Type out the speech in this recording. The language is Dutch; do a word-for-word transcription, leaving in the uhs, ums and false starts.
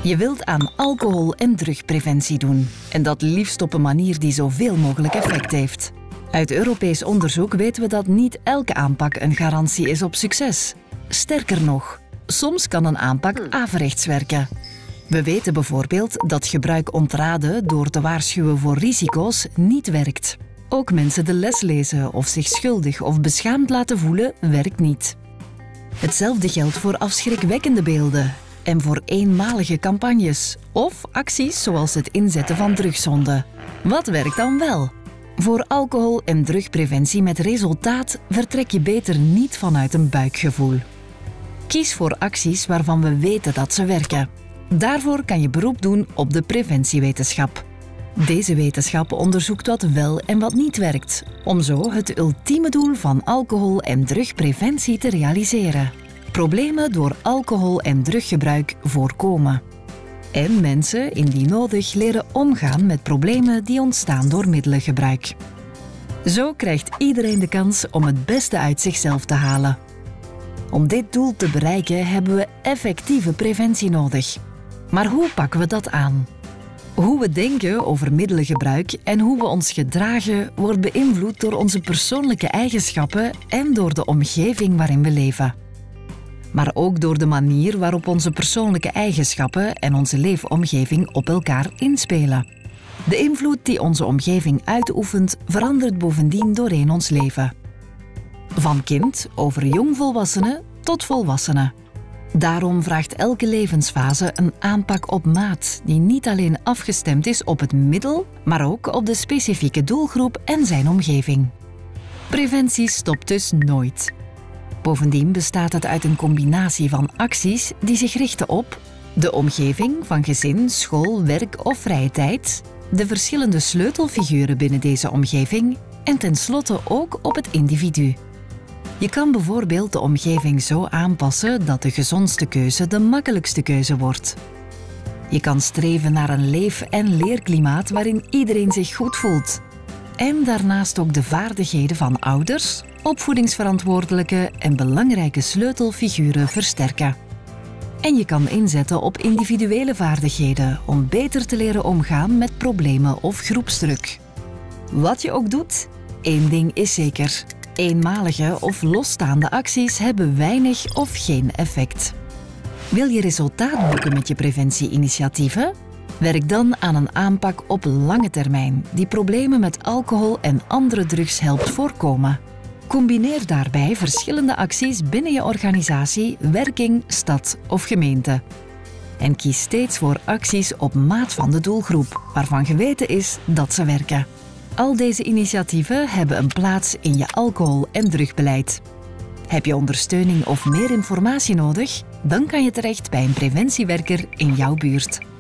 Je wilt aan alcohol- en drugpreventie doen. En dat liefst op een manier die zoveel mogelijk effect heeft. Uit Europees onderzoek weten we dat niet elke aanpak een garantie is op succes. Sterker nog, soms kan een aanpak averechts werken. We weten bijvoorbeeld dat gebruik ontraden door te waarschuwen voor risico's niet werkt. Ook mensen de les lezen of zich schuldig of beschaamd laten voelen werkt niet. Hetzelfde geldt voor afschrikwekkende beelden en voor eenmalige campagnes of acties zoals het inzetten van drugshonden. Wat werkt dan wel? Voor alcohol- en drugpreventie met resultaat vertrek je beter niet vanuit een buikgevoel. Kies voor acties waarvan we weten dat ze werken. Daarvoor kan je beroep doen op de preventiewetenschap. Deze wetenschap onderzoekt wat wel en wat niet werkt, om zo het ultieme doel van alcohol- en drugpreventie te realiseren. Problemen door alcohol- en druggebruik voorkomen. En mensen, indien nodig, leren omgaan met problemen die ontstaan door middelengebruik. Zo krijgt iedereen de kans om het beste uit zichzelf te halen. Om dit doel te bereiken hebben we effectieve preventie nodig. Maar hoe pakken we dat aan? Hoe we denken over middelengebruik en hoe we ons gedragen wordt beïnvloed door onze persoonlijke eigenschappen en door de omgeving waarin we leven. Maar ook door de manier waarop onze persoonlijke eigenschappen en onze leefomgeving op elkaar inspelen. De invloed die onze omgeving uitoefent verandert bovendien doorheen ons leven. Van kind over jongvolwassenen tot volwassenen. Daarom vraagt elke levensfase een aanpak op maat die niet alleen afgestemd is op het middel, maar ook op de specifieke doelgroep en zijn omgeving. Preventie stopt dus nooit. Bovendien bestaat het uit een combinatie van acties die zich richten op de omgeving van gezin, school, werk of vrije tijd, de verschillende sleutelfiguren binnen deze omgeving en tenslotte ook op het individu. Je kan bijvoorbeeld de omgeving zo aanpassen dat de gezondste keuze de makkelijkste keuze wordt. Je kan streven naar een leef- en leerklimaat waarin iedereen zich goed voelt. En daarnaast ook de vaardigheden van ouders, opvoedingsverantwoordelijke en belangrijke sleutelfiguren versterken. En je kan inzetten op individuele vaardigheden om beter te leren omgaan met problemen of groepsdruk. Wat je ook doet, één ding is zeker. Eenmalige of losstaande acties hebben weinig of geen effect. Wil je resultaat boeken met je preventieinitiatieven? Werk dan aan een aanpak op lange termijn die problemen met alcohol en andere drugs helpt voorkomen. Combineer daarbij verschillende acties binnen je organisatie, werking, stad of gemeente. En kies steeds voor acties op maat van de doelgroep, waarvan geweten is dat ze werken. Al deze initiatieven hebben een plaats in je alcohol- en drugbeleid. Heb je ondersteuning of meer informatie nodig? Dan kan je terecht bij een preventiewerker in jouw buurt.